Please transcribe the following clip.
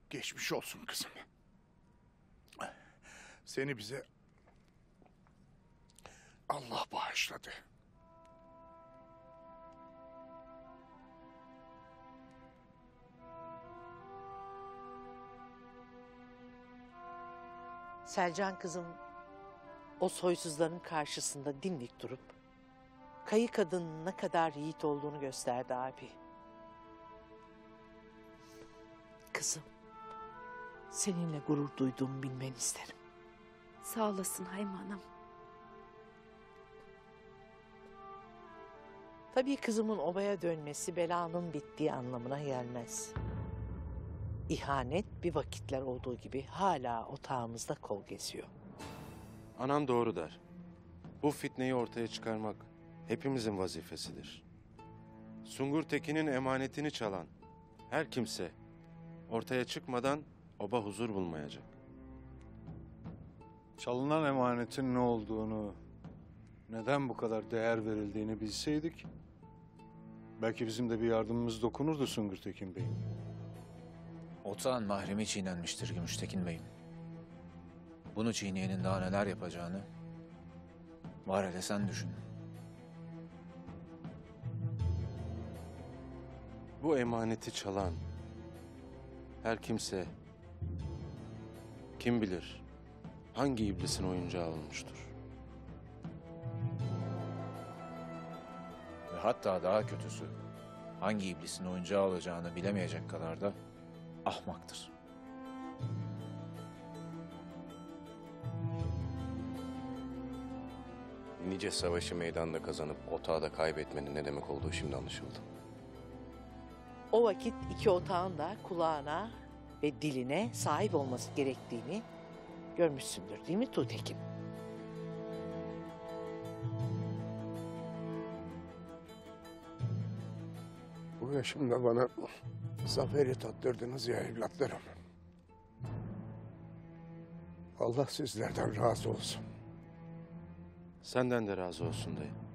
Geçmiş olsun kızım. Seni bize Allah bağışladı. Selcan kızım o soysuzların karşısında dimdik durup kayı kadının ne kadar yiğit olduğunu gösterdi abi. Kızım, seninle gurur duyduğumu bilmeni isterim. Sağ olasın Hayme Hanım. Tabii kızımın obaya dönmesi belanın bittiği anlamına gelmez. İhanet bir vakitler olduğu gibi hala otağımızda kol geziyor. Anam doğru der. Bu fitneyi ortaya çıkarmak hepimizin vazifesidir. Sungur Tekin'in emanetini çalan her kimse ortaya çıkmadan oba huzur bulmayacak. Çalınan emanetin ne olduğunu, neden bu kadar değer verildiğini bilseydik, belki bizim de bir yardımımız dokunurdu Sungur Tekin Bey. Otağın mahremi çiğnenmiştir Gümüştekin Bey'im. Bunu çiğneyenin daha neler yapacağını var hele sen düşün. Bu emaneti çalan her kimse kim bilir hangi iblisin oyuncağı olmuştur. Ve hatta daha kötüsü hangi iblisin oyuncağı olacağını bilemeyecek kadar da ahmaktır. Nice savaşı meydanda kazanıp otağı da kaybetmenin ne demek olduğu şimdi anlaşıldı. O vakit iki otağın da kulağına ve diline sahip olması gerektiğini görmüşsündür değil mi Tuğtekin? Bu yaşımda bana zaferi tattırdınız ya evlatlarım. Allah sizlerden razı olsun. Senden de razı olsun dayı.